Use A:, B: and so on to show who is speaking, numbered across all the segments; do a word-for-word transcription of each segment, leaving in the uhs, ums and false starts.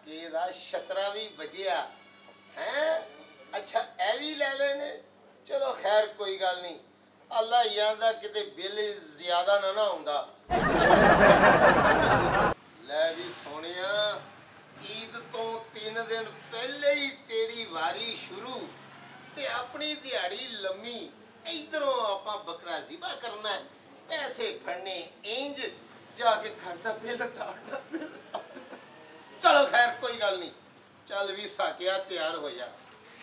A: काके दा छतरा भी बजिया है। अच्छा ए भी ले लेने, चलो खैर कोई गल नहीं। अल्लाह यादा किते बिल ज्यादा ना ना आउंदा। ले भी सोनिया, ईद तो तीन दिन पहले ही तेरी वारी शुरू ते अपनी दिहाड़ी लम्मी। इधरों आपां बकरा ज़िबा करना है, पैसे फड़ने इंज जाके घर दा बिल ताड़ना। चलो खैर कोई गल नहीं, चल भी साकिया तैयार हो जा।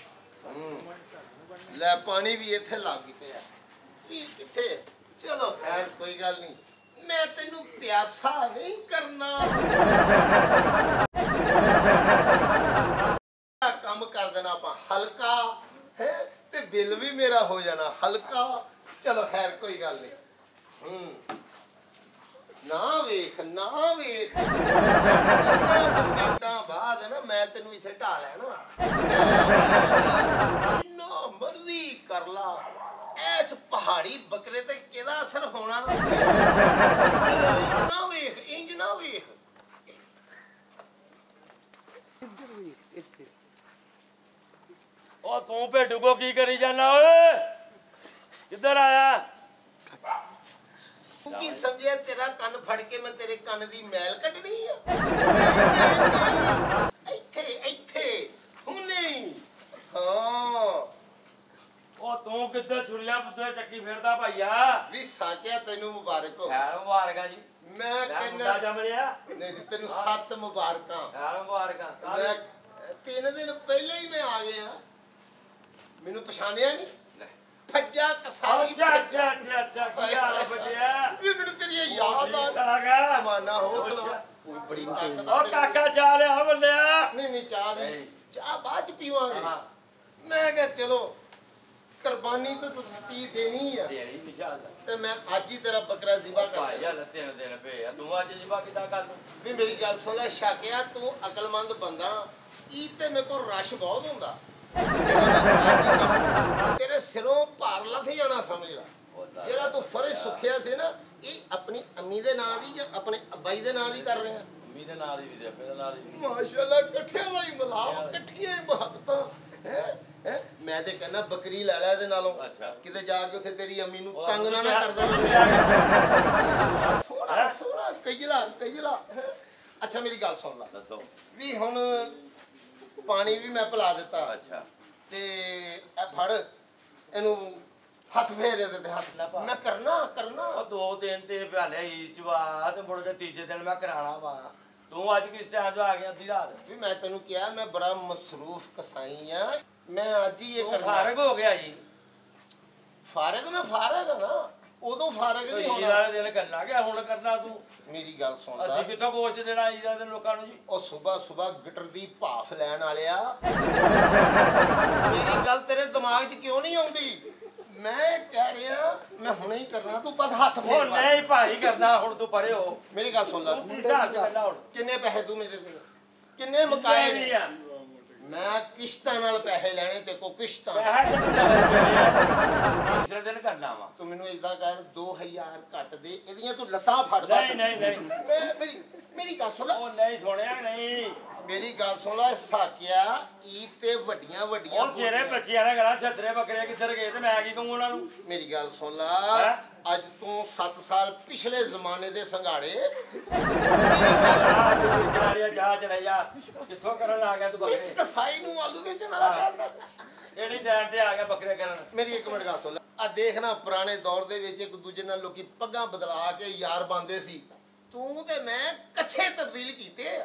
A: ले पानी भी इत्थे लग गया किथे। चलो खैर कोई गल नहीं, मैं तेनू प्यासा नहीं करना। काम कर देना आपां हल्का है ते बिल भी मेरा हो जाना हल्का। चलो खैर कोई गल नहीं। हम्म ना वेख ना वेख मिनटां बाद ना मैं तेनू इत्थे ढा लेना। जिन्ना मर्जी कर ला, ऐस पहाड़ी बकरे ते केदा असर होना। ना वेख इंज ना वेख। इधर वेख इत्थे।
B: ओ तू भेडू को की करी जाना ओए? किधर आया?
A: तू की समझे तेरा कन फड़ के मैं तेरे कन दी मैल कटनी है? इत्थे इत्थे हुने। हां
B: ओ तू किधर छुरिया पुत्रे चक्की फिरदा भैया?
A: भी साकिया तेनू मुबारक हो।
B: खैर मुबारका जी।
A: मैं कहना
B: जम लिया
A: नहीं तेनू सत मुबारकां।
B: खैर मुबारका।
A: मैं तीन दिन पहले ही मैं आ गया, मैनू पछाणिया नहीं। फज्जा कसाई।
B: अच्छा अच्छा अच्छा अच्छा क्या हाल है बटिया?
A: ये मैनू तेरी याद आ
B: गया।
A: माना हौसला कोई बड़ी ताकत।
B: ओ काका चाह ले आ बंदिया।
A: नहीं नहीं चाह दे, चाह बाद च पीवांगे। मैं कहा चलो कुर्बानी तो तू दी देनी है
B: देनी इंशाअल्लाह।
A: ते मैं आज ही तेरा बकरा ज़िबा कर
B: भाई यार तेरे दिन पे तू आज ज़िबा किदा कर लूं?
A: भी मेरी गल सुन ले शाकिया, तू अकलमंद बंदा। ईद ते मेरे को रश बहुत हुंदा, तेरे सिरों भार लथ जाना समझ ला। जेड़ा तू फर्ज सुखिया से ना, ये अपनी अम्मी दे नां दी या अपने अब्बाई दे नां दी कर रहे हैं?
B: अम्मी दे नां दी भी दे दे नां दी।
A: माशाअल्लाह कट्ठियां दा ही मिलाप, कट्ठियां ही मुहब्बतां हैं हैं। मैं ते कहना बकरी लै लै दे नालों।
B: अच्छा
A: किते जाके उथे तेरी अम्मी नू तंग ना ना कर दे। सोना सोना कईला कईला। अच्छा मेरी गल सुन ला।
B: दसो
A: भी हुण पानी भी मैं पिला दिता।
B: अच्छा
A: ते ए फड़ इनू हथ फेरे दे ते हथ मैं करना करना।
B: ओ दो दिन ते प्याले ही चवा ते मुड़ के तीजे दिन मैं कराना वा। तू आज किस टाइम जो आ गया अद्धी रात?
A: भी मैं तेनू क्या मैं बड़ा मसरूफ कसाई हां, मैं आज ही ये करना।
B: फारग हो गया जी?
A: फारग मैं फारग ना, उदों फारग नहीं होना।
B: ईद वाले दिन करना क्या हुण करना तू?
A: मेरी गल सुन ला,
B: ਅਸੀਂ ਕਿੱਥੋਂ ਗੋਸ਼ਤ ਦੇਣਾ ईद वाले दिन लोकां नू जी?
A: ਉਹ ਸੁਬਾ ਸੁਬਾ ਗਿਟਰ ਦੀ ਭਾਫ ਲੈਣ ਵਾਲਿਆ। ਮੇਰੀ ਗੱਲ ਤੇਰੇ ਦਿਮਾਗ 'ਚ ਕਿਉਂ ਨਹੀਂ ਆਉਂਦੀ? ਮੈਂ ਕਹਿ ਰਿਹਾ ਮੈਂ ਹੁਣੇ ਹੀ ਕਰਨਾ, ਤੂੰ ਬਸ ਹੱਥ
B: ਉਹ
A: ਫੇਰ।
B: ਨਹੀਂ ਭਾਈ ਕਰਨਾ ਹੁਣ ਤੂੰ ਪਰੇ ਹੋ।
A: ਮੇਰੀ ਗੱਲ ਸੁਣ ਲੈ,
B: ਤੂੰ ਕੀ ਹਿਸਾਬ ਕਰਨਾ ਹੁਣ?
A: ਕਿੰਨੇ ਪੈਸੇ ਤੂੰ ਮੇਰੇ ਤੇ ਕਿੰਨੇ ਮੁਕਾਏ
B: ਨਹੀਂ
A: ਨੇ?
B: ਆ
A: ਮੈਂ ਕਿਸ਼ਤਾਂ ਨਾਲ ਪੈਸੇ ਲੈਣੇ ਤੇ ਕੋ ਕਿਸ਼ਤਾਂ।
B: ਪੈਸੇ ਤੀਸਰੇ ਦਿਨ ਕਰਨਾ ਵਾ।
A: ਤੂੰ ਮੈਨੂੰ ਇਦਾਂ ਕਰ ਦੋ ਹਜ਼ਾਰ ਘੱਟ ਦੇ, ਇਹਦੀਆਂ ਤੂੰ ਲੱਤਾਂ ਫੜ ਬਸ।
B: ਨਹੀਂ ਨਹੀਂ ਨਹੀਂ
A: ਮੈਂ ਮੇਰੀ ਮੇਰੀ ਗੱਲ ਸੁਣ ਲੈ,
B: ਉਹ ਨਹੀਂ ਸੁਣਿਆ ਨਹੀਂ।
A: ਮੇਰੀ ਗੱਲ ਸੁਣ ਲੈ ਸਾਕਿਆ, ਈਦ ਤੇ ਵੱਡੀਆਂ ਵੱਡੀਆਂ
B: ਉਹ ਸਿਰੇ ਬੱਚਿਆਂ ਨੇ ਕਹਣਾ ਛਤਰੇ ਬੱਕਰੇ ਕਿੱਧਰ ਗਏ ਤੇ ਮੈਂ ਕੀ ਕਹੂੰ ਉਹਨਾਂ ਨੂੰ?
A: ਮੇਰੀ ਗੱਲ ਸੁਣ ਲਾ, ਅੱਜ ਤੋਂ ਸੱਤ ਸਾਲ ਪਿਛਲੇ ਜ਼ਮਾਨੇ ਦੇ ਸੰਘਾੜੇ।
B: ਜਾ ਚਲੇ ਜਾ, ਕਿੱਥੋਂ ਕਰਨ ਆ ਗਿਆ ਤੂੰ ਬੱਕਰੇ?
A: ਕਸਾਈ ਨੂੰ ਆਲੂ ਵੇਚਣ ਵਾਲਾ ਕਹਿੰਦਾ।
B: ਕਿਹੜੀ ਟਾਈਮ ਤੇ ਆ ਗਿਆ ਬੱਕਰੇ ਕਰਨ?
A: ਮੇਰੀ ਇੱਕ ਮਿੰਟ ਗੱਲ ਸੁਣ ਲੈ, ਆ ਦੇਖਣਾ ਪੁਰਾਣੇ ਦੌਰ ਦੇ ਵਿੱਚ ਇੱਕ ਦੂਜੇ ਨਾਲ ਲੋਕੀ ਪੱਗਾਂ ਬਦਲਾ ਕੇ ਯਾਰ ਬਣਦੇ ਸੀ। ਤੂੰ ਤੇ ਮੈਂ ਕੱਛੇ ਤਬਦੀਲ ਕੀਤੇ ਆ।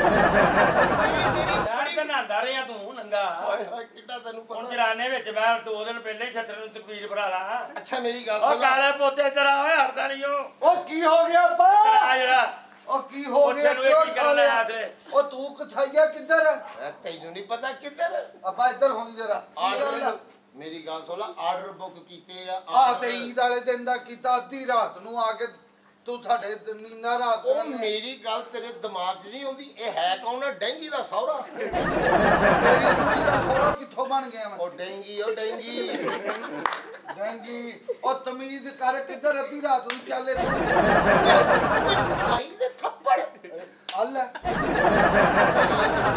B: ਯਾਰ ਕਨਾਂਦਾ ਰਿਹਾ ਤੂੰ ਨੰਗਾ।
A: ਹਾਏ ਹਾਏ ਕਿੱਡਾ ਤੈਨੂੰ
B: ਹੁਣ
A: ਪਤਾ।
B: ਜਰਾਨੇ ਵਿੱਚ ਮੈਂ ਦੋ ਦਿਨ ਪਹਿਲੇ ਹੀ ਛਤਰੇ ਨੂੰ ਤਕਬੀਰ ਭਰਾ ਲਾ।
A: ਅੱਛਾ ਮੇਰੀ ਗੱਲ
B: ਉਹ
A: ਸੁਣ ਲੈ,
B: ਕਾਲੇ ਪੋਤੇ ਇੱਧਰ ਆ ਓਏ, ਹਟਦਾ ਨਹੀਂ ਉਹ।
C: ਉਹ ਕੀ ਹੋ ਗਿਆ
B: ਆ
C: ਬਾ?
B: ਜਿਹੜਾ
C: ਉਹ ਕੀ ਹੋ ਗਿਆ?
B: ਕਿਉਂ
C: ਕਿਉਂ
B: ਆ ਤੇ
C: ਉਹ ਤੂੰ ਕਛਾਈਆ ਕਿੱਧਰ?
A: ਮੈਂ ਤੈਨੂੰ ਨਹੀਂ ਪਤਾ ਕਿੱਧਰ
C: ਆਪਾਂ ਇੱਧਰ ਹੋਣੀ ਜਰਾ।
A: ਆਰਡਰ। ਮੇਰੀ ਗੱਲ ਸੁਣ ਲੈ, ਆਰਡਰ ਬੁੱਕ ਕੀਤੇ ਆ।
C: ਆ ਤੇ ਈਦ ਵਾਲੇ ਦਿਨ ਦਾ ਕੀਤਾ, ਅੱਧੀ ਰਾਤ ਨੂੰ ਆ ਕੇ ਤੂੰ ਸਾਡੇ ਨੀਂਦਾਂ ਰਾਤ
A: ਉਹ
C: ਨੂੰ।
A: ਮੇਰੀ ਗੱਲ ਤੇਰੇ ਦਿਮਾਗ 'ਚ ਨਹੀਂ ਆਉਂਦੀ? ਇਹ ਹੈ ਕੌਣ ਆ? ਡੈਂਗੀ ਦਾ ਸਹੁਰਾ।
C: ਮੇਰੀ ਕੁੜੀ ਦਾ ਛੋਰਾ ਕਿੱਥੋਂ ਬਣ ਗਿਆ ਮੈਂ?
A: ਉਹ ਡੈਂਗੀ ਉਹ ਡੈਂਗੀ
C: ਡੈਂਗੀ। ਉਹ ਤਮੀਜ਼ ਕਰ, ਕਿੱਧਰ ਅੱਧੀ ਰਾਤ ਨੂੰ ਚੱਲੇ ਤੂੰ?
A: ਕੋਈ ਕਸਾਈ ਦੇ ਥੱਪੜ
C: ਅੱਲ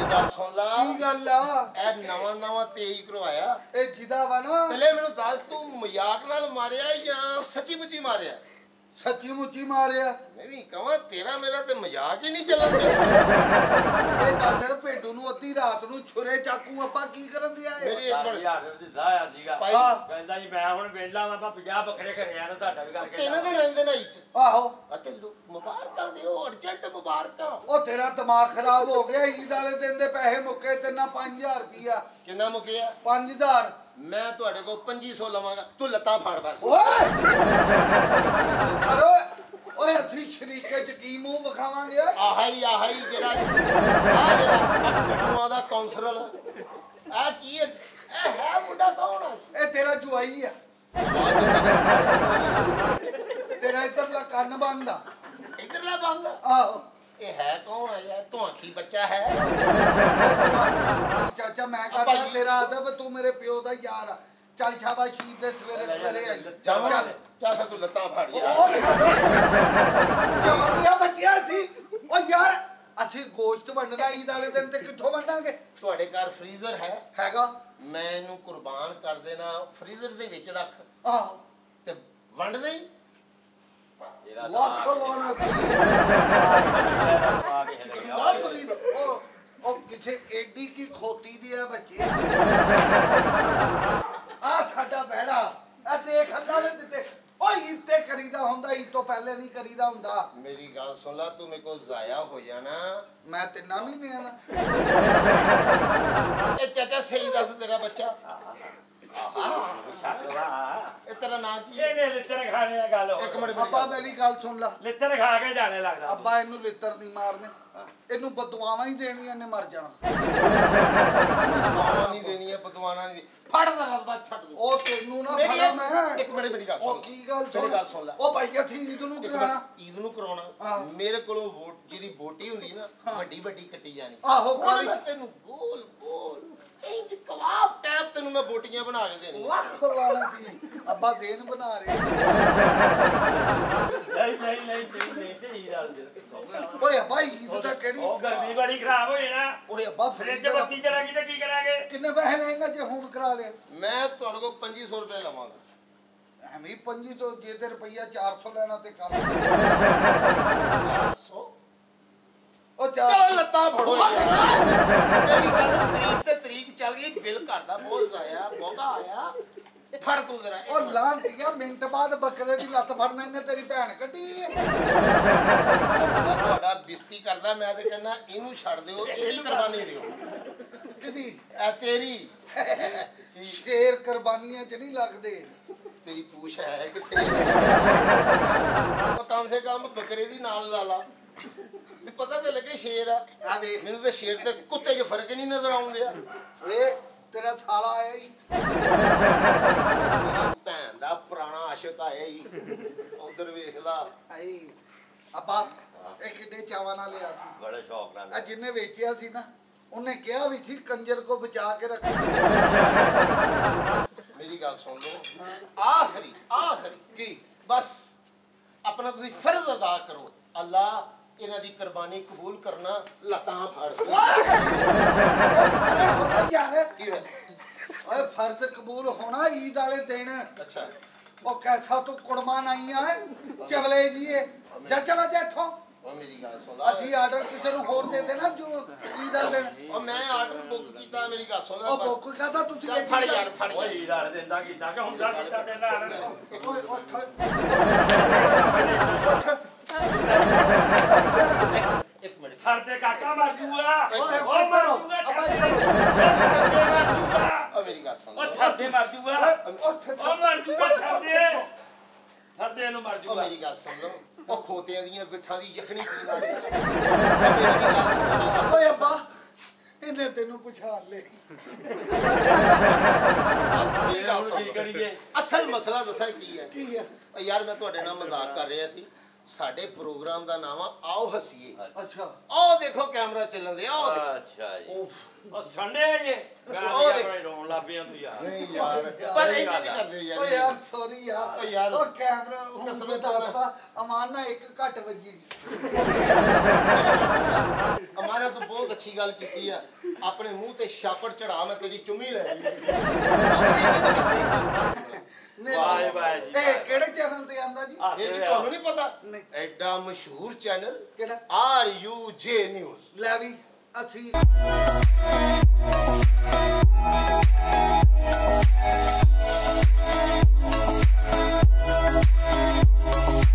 A: ਤੇਜ਼ ਕਰਵਾਇਆ।
C: ਇਹ ਜਿਹਦਾ ਵਾ ਨਾ
A: ਪਹਿਲੇ ਮੈਨੂੰ ਦੱਸ ਤੂੰ ਮਜ਼ਾਕ ਨਾਲ ਮਾਰਿਆ ਜਾਂ ਸੱਚੀ ਮੁੱਚੀ ਮਾਰਿਆ?
C: ਸੱਚੀ ਮੁੱਚੀ ਮਾਰਿਆ।
A: ਮੈਂ ਵੀ ਕਹਾਂ ਤੇਰਾ ਮੇਰਾ ਤੇ ਮਜ਼ਾਕ ਹੀ ਨਹੀਂ ਚੱਲਣ ਦੇ।
C: ਇਹ ਦੱਸ ਭੇਡੂ ਨੂੰ ਅੱਧੀ ਰਾਤ ਨੂੰ ਛੁਰੇ ਚਾਕੂ ਆਪਾਂ ਕੀ ਕਰਨ ਦਿਆ ਏ?
A: ਮੇਰੀ ਇੱਕ
B: ਦਸ
A: ਮਿੰਟ
B: ਹਜ਼ਾਰ ਰੁਪਏ ਦਿੱਤਾ ਹੋਇਆ ਸੀਗਾ
A: ਭਾਈ
C: ਹਾਂ।
B: ਕਹਿੰਦਾ ਜੀ ਮੈਂ ਹੁਣ ਵੇਲਾ ਵਾਂ ਆਪਾਂ ਪੰਜਾਹ ਬੱਕਰੇ ਘਰੇ ਆ ਨਾ ਤੁਹਾਡਾ ਵੀ ਕਰਕੇ
A: ਤਿੰਨ ਦਿਨ ਰਹਿੰਦੇ ਨਾ ਇੱਥੇ
C: ਆਹੋ
A: ਅਤੇ ਲੋ- ਮੁਬਾਰਕਾਂ ਦਿਓ ਅਰਜੈਂਟ ਮੁਬਾਰਕਾਂ।
C: ਉਹ ਤੇਰਾ ਦਿਮਾਗ ਖਰਾਬ ਹੋ ਗਿਆ। ਈਦ ਵਾਲੇ ਦਿਨ ਦੇ ਪੈਸੇ ਮੁੱਕੇ ਤੇ ਨਾ ਪੰਜ ਹਜ਼ਾਰ ਰੁਪਿਆ
A: ਕਿੰਨਾ ਮੁਕਿਆ?
C: ਪੰਜ ਹਜ਼ਾਰ।
A: ਮੈਂ ਤੁਹਾਡੇ ਕੋਲ ਪੰਜੀ ਸੌ ਲਵਾਂਗਾ ਤੂੰ ਲੱਤਾਂ ਫੜ ਬਸ।
C: ਓਏ ਕਰੋ ਓਏ ਅਸੀਂ ਸ਼ਰੀਕੇ ਚ ਕੀ ਮੂੰਹ ਵਿਖਾਵਾਂਗੇ?
A: ਆਹਾ ਹੀ ਆਹਾ ਹੀ ਜਿਹੜਾ ਆ ਜਿਹੜਾ ਜੱਟੂਆਂ ਦਾ ਕੌਂਸਲਰ ਆ ਕੀ ਹੈ? ਇਹ ਹੈ ਮੁੰਡਾ ਕੌਣ ਆ?
C: ਇਹ ਤੇਰਾ ਜੁਆਈ ਆ। ਤੇਰਾ ਇੱਧਰਲਾ ਕੰਨ ਬੰਦ ਆ।
A: ਇਧਰਲਾ ਬੰਦ
C: ਆਹੋ
A: ਇਹ ਹੈ ਕੌਣ ਆ ਯਾਰ? ਤੂੰ ਆਖੀ ਬੱਚਾ ਹੈ।
C: ਚਾਚਾ ਮੈਂ ਕਰਦਾ ਤੇਰਾ ਅਦਬ ਤੂੰ ਮੇਰੇ ਪਿਓ ਦਾ ਯਾਰ ਆ। ਚੱਲ ਸ਼ਾਬਾਸ਼ੀ ਦੇ ਸਵੇਰੇ ਸਵੇਰੇ ਆਈ
A: ਜਾਵਾਂ
C: ਚੱਲ
A: ਚੱਲ ਫਿਰ ਤੂੰ ਲੱਤਾਂ ਫੜ ਯਾਰ।
C: ਉਹ ਜਵਾਨੀਆਂ ਬੱਚਿਆ ਸੀ। ਓ ਯਾਰ ਅਸੀਂ ਗੋਸ਼ਤ ਵੰਡਣਾ ਈਦ ਵਾਲੇ ਦਿਨ ਤੇ ਕਿੱਥੋਂ ਵੰਡਾਂਗੇ?
A: ਤੁਹਾਡੇ ਘਰ ਫ੍ਰੀਜ਼ਰ ਹੈ?
C: ਹੈਗਾ।
A: ਮੈਂ ਇਹਨੂੰ ਕੁਰਬਾਨ ਕਰ ਦੇਣਾ ਫ੍ਰੀਜ਼ਰ ਦੇ ਵਿੱਚ ਰੱਖ
C: ਆਹੋ
A: ਤੇ ਵੰਡ ਦੇਈ।
B: ਤੇਰਾ
C: ਲੱਖ ਲਾਉਣਾ
B: ਆ ਕੇ ਹਿੱਲ ਗਿਆ
C: ਨਾ ਫਰੀਦ ਉਹ ਉਹ ਕਿਸੇ ਏਡੀ ਕੀ ਖੋਤੀ ਦੀ ਆ ਬੱਚੇ। ਆ ਸਾਡਾ ਬਹਿੜਾ ਆ ਦੇਖ ਅੱਲਾ ਨੇ ਦਿੱਤੇ। ਓ ਈਦ ਤੇ ਕਰੀਦਾ ਹੁੰਦਾ ਈਦ ਤੋਂ ਪਹਿਲੇ ਨਹੀਂ ਕਰੀਦਾ ਹੁੰਦਾ।
A: ਮੇਰੀ ਗੱਲ ਸੁਣ ਲਾ ਤੂੰ ਮੇਰੇ ਕੋਲ ਜ਼ਾਇਆ ਹੋ ਜਾਣਾ।
C: ਮੈਂ ਤਿੰਨਾਂ ਮਹੀਨਿਆਂ ਦਾ
A: ਇਹ ਚਾਚਾ ਸਹੀ ਦੱਸ ਤੇਰਾ ਬੱਚਾ
B: ਸ਼ਕਵਾ
A: ਇਹ ਤੇਰਾ ਨਾਂ ਕੀ ਹੈ?
B: ਇਹਨੇ ਲਿੱਤਰ ਖਾਣੇ ਦਾ ਗੱਲ
A: ਇੱਕ ਮਿੰਟ ਮੇਰੀ
C: ਅੱਬਾ
A: ਗੱਲ
C: ਮੇਰੀ ਗੱਲ ਸੁਣ ਲਾ।
B: ਲਿੱਤਰ ਖਾ ਕੇ ਜਾਣੇ ਲੱਗਦਾ
C: ਅੱਬਾ ਇਹਨੂੰ ਲਿੱਤਰ ਨਹੀਂ ਮਾਰਨੇ। ਇਹਨੂੰ ਬਦਦੁਆਵਾਂ ਹੀ ਦੇਣੀਆਂ ਨੇ ਮਰ ਜਾਣਾ।
A: ਬਦਵਾਨਾ ਨਹੀਂ ਦੇਣੀ ਹੈ ਬਦਵਾਨਾ ਨਹੀਂ ਫੜ ਦਾ ਰੱਬਾ ਛੱਡ ਦੇ।
C: ਉਹ ਤੈਨੂੰ ਨਾ
A: ਮੇਰੀ
C: ਫੜਾ ਮੈਂ।
A: ਇੱਕ ਮਿੰਟ ਮੇਰੀ ਗੱਲ
C: ਉਹ
A: ਸੁਣ।
C: ਕੀ ਗੱਲ
A: ਮੇਰੀ ਗੱਲ ਸੁਣ ਲੈ।
C: ਉਹ ਭਾਈ ਅਸੀਂ ਈਦ ਨੂੰ
A: ਇੱਕ
C: ਕਰਾਣਾ।
A: ਮਿੰਟ ਈਦ ਨੂੰ ਕਰਾਉਣਾ
C: ਹਾਂ।
A: ਮੇਰੇ ਕੋਲੋਂ ਵੋਟ ਜਿਹੜੀ ਬੋਟੀ ਹੁੰਦੀ ਨਾ
C: ਹਾਂ।
A: ਵੱਡੀ ਵੱਡੀ ਕੱਟੀ ਜਾਣੀ।
C: ਆਹੋ,
A: ਉਹਨਾਂ
C: ਕਾਲੀ।
A: ਮੈਂ ਤੈਨੂੰ ਗੋਲ ਗੋਲ ਇੰਜ ਕਬਾਬ ਟੈਪ ਤੈਨੂੰ ਮੈਂ ਬੋਟੀਆਂ ਬਣਾ ਕੇ ਦੇਣੀ।
C: ਲੱਖ ਲਾਣਾ ਦੀ ਅੱਬਾ ਜ਼ੇਨ ਬਣਾ ਰਹੇ।
B: ਨਹੀਂ ਨਹੀਂ ਨਹੀਂ ਨਹੀਂ ਨਹੀਂ ਤੇ ਈਦ ਵਾਲੇ ਦਿਨ ਕਿੱਥੋਂ ਬਣਾਉਣਾ?
C: ਓਏ ਅੱਬਾ ਈਦ ਤਾਂ ਕਿਹੜੀ?
B: ਉਹ ਗਰਮੀ ਬੜੀ ਖਰਾਬ ਹੋ ਜਾਣਾ
C: ਓਏ ਅੱਬਾ
B: ਫਰਿੱਜ
C: ਫਰਿੱਜ
B: ਬੱਤੀ ਚਲਾ ਗਈ ਤੇ ਕੀ ਕਰਾਂਗੇ?
C: ਕਿੰਨੇ ਪੈਸੇ ਲਏਗਾ ਜੇ ਹੁਣ ਕਰਾ ਲਿਆ?
A: ਮੈਂ ਤੁਹਾਡੇ ਕੋਲ ਪੰਜੀ ਸੌ ਰੁਪਏ ਲਵਾਂਗਾ।
C: ਐਵੇਂ ਪੰਜੀ ਤੋਂ ਜੇ ਤੇ ਰੁਪਈਆ ਚਾਰ ਸੌ ਲੈਣਾ ਤੇ ਕਰ।
A: ਚਾਰ ਸੌ
C: ਉਹ
A: ਚਲੋ
C: ਚਾਰ
A: ਲੱਤਾਂ ਫੜੋ ਯਾਰ। ਮੇਰੀ ਗੱਲ ਤਰੀਕ ਤੇ ਤਰੀਕ ਚੱਲ ਗਈ ਬਿੱਲ ਘਰ ਦਾ ਬਹੁਤ ਆਇਆ ਮੌਕਾ ਆਇਆ ਫੜ ਤੂੰ ਜ਼ਰਾ ਇੱਕ
C: ਉਹ
A: ਮਿੰਟ।
C: ਲਾਂਤੀਆ ਮਿੰਟ ਬਾਅਦ ਬੱਕਰੇ ਦੀ ਲੱਤ ਫੜਨਾ ਇਹਨੇ ਤੇਰੀ ਭੈਣ ਕੱਢੀ।
A: ਮੈਂ ਤੁਹਾਡਾ ਬਿਸਤੀ ਕਰਦਾ ਮੈਂ ਤੇ ਕਹਿੰਦਾ ਇਹਨੂੰ ਛੱਡ ਦਿਓ ਇਹਦੀ ਕੁਰਬਾਨੀ ਦਿਓ।
C: ਕਿਦੀ
A: ਇਹ ਤੇਰੀ
C: ਸ਼ੇਰ ਕੁਰਬਾਨੀਆਂ ਚ ਨਹੀਂ ਲੱਗਦੇ।
A: ਤੇਰੀ ਪੂਛ ਹੈ ਕਿੱਥੇ? ਉਹ ਕਮ ਸੇ ਕਮ ਬੱਕਰੇ ਦੀ ਨਾਲ ਲਾ ਲਾ ਵੀ ਪਤਾ ਤੇ ਲੱਗੇ ਸ਼ੇਰ ਆ।
C: ਆ ਵੇਖ
A: ਮੈਨੂੰ ਤੇ ਸ਼ੇਰ ਤੇ ਕੁੱਤੇ 'ਚ ਫਰਕ ਹੀ ਨਹੀਂ ਨਜ਼ਰ ਆਉਂਦੇ ਆ।
C: ਏ ਤੇਰਾ ਸਾਲਾ ਆਇਆ ਹੀ।
A: ਤੇਰੀ ਭੈਣ ਦਾ ਪੁਰਾਣਾ ਆਸ਼ਿਕ ਆਇਆ ਹੀ ਉਧਰ ਵੇਖ ਲਾ।
C: ਆਈ ਅੱਬਾ ਇਹ ਕਿੱਡੇ ਚਾਵਾਂ ਨਾਲ ਲਿਆ ਸੀ।
B: ਬੜੇ ਸ਼ੌਕ ਨਾਲ
C: ਆ ਜਿੰਨੇ ਵੇਚਿਆ ਸੀ ਨਾ ਉਹਨੇ ਕਿਹਾ ਵੀ ਸੀ ਕੰਜਰ ਕੋ ਬਚਾ ਕੇ ਰੱਖਣਾ।
A: ਮੇਰੀ ਗੱਲ ਸੁਣ ਲਓ ਆਖਰੀ ਆਖਰੀ
C: ਕੀ
A: ਬਸ ਆਪਣਾ ਤੁਸੀਂ ਫਰਜ਼ ਅਦਾ ਕਰੋ। ਅੱਲਾ ਇਹਨਾਂ ਦੀ ਕੁਰਬਾਨੀ ਕਬੂਲ ਕਰਨਾ। ਲੱਤਾਂ ਫੜ
C: ਅਰੇ ਹੋਦਾ ਯਾਰ
A: ਕੀ ਹੋਇਆ?
C: ਓਏ ਫਰਜ਼ ਕਬੂਲ ਹੋਣਾ ਈਦ ਵਾਲੇ ਦਿਨ।
A: ਅੱਛਾ
C: ਉਹ ਕੈਸਾ ਤੂੰ ਕੁਰਬਾਨ ਆਈ ਆ ਚਵਲੇ ਜੀਏ ਜਾ ਚਲਾ ਜਾ ਇੱਥੋਂ।
A: ਉਹ ਮੇਰੀ ਗੱਲ ਸੁਣ ਲਾ।
C: ਅਸੀਂ ਆਰਡਰ ਕਿਸੇ ਨੂੰ ਹੋਰ ਦੇ ਦੇਣਾ ਜੋ ਈਦ ਵਾਲੇ ਦਿਨ।
A: ਉਹ ਮੈਂ ਆਰਡਰ ਬੁੱਕ ਕੀਤਾ ਮੇਰੀ ਗੱਲ ਸੁਣ ਲਾ
C: ਉਹ
A: ਬਸ।
C: ਬੁੱਕ ਕਹਦਾ ਤੁਸੀਂ
A: ਚੱਲ ਫੜ ਯਾਰ ਫੜ
B: ਉਹ
A: ਯਾਰ।
B: ਈਦ ਵਾਲੇ ਦਿਨ ਦਾ ਕੀਤਾ ਕਿ ਹੁਣ ਦਾ ਕੀਤਾ ਤੇ ਨਾ
C: ਓਏ ਉੱਠ
A: ਇੱਕ ਮਿੰਟ
B: ਫਰਦੇ ਕਾਕਾ ਮਰ ਜੂਗਾ
C: ਓਏ
B: ਉਹ ਮਰ ਜੂਗਾ ਛੱਡੇ ਮਰ ਜੂਗਾ
A: ਉਹ ਮੇਰੀ ਗੱਲ ਸੁਣ
B: ਉਹ
A: ਲਾ।
B: ਛੱਡੇ ਮਰ ਜੂਗਾ
C: ਉੱਠ
B: ਉਹ ਮਰ ਜੂਗਾ ਛੱਡੇ ਛੱਡੇ ਨੂੰ ਮਰ
A: ਉਹ
B: ਜੂਗਾ
A: ਮੇਰੀ ਗੱਲ ਸੁਣ ਲਓ ਉਹ ਖੋਤਿਆਂ ਦੀਆਂ ਗਿੱਠਾਂ ਦੀ ਯਖਣੀ ਪੀਣ ਵਾਲੀ ਉਹ ਮੇਰੀ ਵੀ ਗੱਲ ਸੁਣ ਲਾ।
C: ਓਏ ਅੱਬਾ ਇਹਨੇ ਤੈਨੂੰ ਪਛਾਣ ਲੈ।
A: ਮੇਰੀ ਗੱਲ
B: ਹੁਣ
A: ਸੁਣ
B: ਕੀ
A: ਲਓ।
B: ਕਰੀਏ
A: ਅਸਲ ਮਸਲਾ ਦੱਸਾਂ ਕੀ ਹੈ?
C: ਕੀ ਆ?
A: ਉਹ ਯਾਰ ਮੈਂ ਤੁਹਾਡੇ ਨਾਲ ਮਜ਼ਾਕ ਕਰ ਰਿਹਾ ਸੀ। ਸਾਡੇ ਪ੍ਰੋਗਰਾਮ ਦਾ ਨਾਮ ਆ ਆਓ ਹੱਸੀਏ।
C: ਅੱਛਾ
A: ਆਹ ਦੇਖੋ ਕੈਮਰਾ ਚੱਲਣ ਦੇ ਆਹ ਦੇਖੋ।
B: ਅੱਛਾ ਜੀ
A: ਉਫ
B: ਉਹ ਸੰਡੇ ਜੇ
A: ਉਹ ਦੇਖ।
B: ਰੋਣ ਲੱਗ ਪਿਆ ਤੂੰ ਯਾਰ
A: ਨਹੀਂ ਯਾਰ ਪਰ ਇੰਨਾ ਨਹੀਂ ਕਰਦੇ
C: ਓ
A: ਯਾਰ।
C: ਯਾਰ ਸੌਰੀ ਯਾਰ
A: ਓ ਯਾਰ।
C: ਉਹ ਕੈਮਰਾ ਹੁਣ
A: ਕਸਮ
C: ਮੈਂ
A: ਨਾਲ।
C: ਦੱਸਦਾ ਅਮਾਨ ਨਾਲ ਇੱਕ ਘੱਟ ਵੱਜੀ।
A: हमारा तो बहुत ਅੱਛੀ ਗੱਲ ਕੀਤੀ ਆ ਆਪਣੇ ਮੂੰਹ ਤੇ ਛਾਪੜ ਚੜਾ ਮੈਂ ਤੇਰੀ ਚੁੰਮੀ ਲੈ ਲਈ
C: ਨਹੀਂ,
B: ਵਾਹ ਵਾਹ ਜੀ
C: ਇਹ ਕਿਹੜੇ ਚੈਨਲ ਤੇ ਆਂਦਾ ਜੀ?
B: ਆ
A: ਇਹ ਜੀ ਤੁਹਾਨੂੰ ਨਹੀਂ ਪਤਾ
C: ਨਹੀਂ।
A: ਐਡਾ ਮਸ਼ਹੂਰ ਚੈਨਲ
C: ਕਿਹੜਾ?
A: ਆਰ ਯੂ ਜੇ ਨਿਊਜ਼
C: ਲੈ ਵੀ ਅਸੀਂ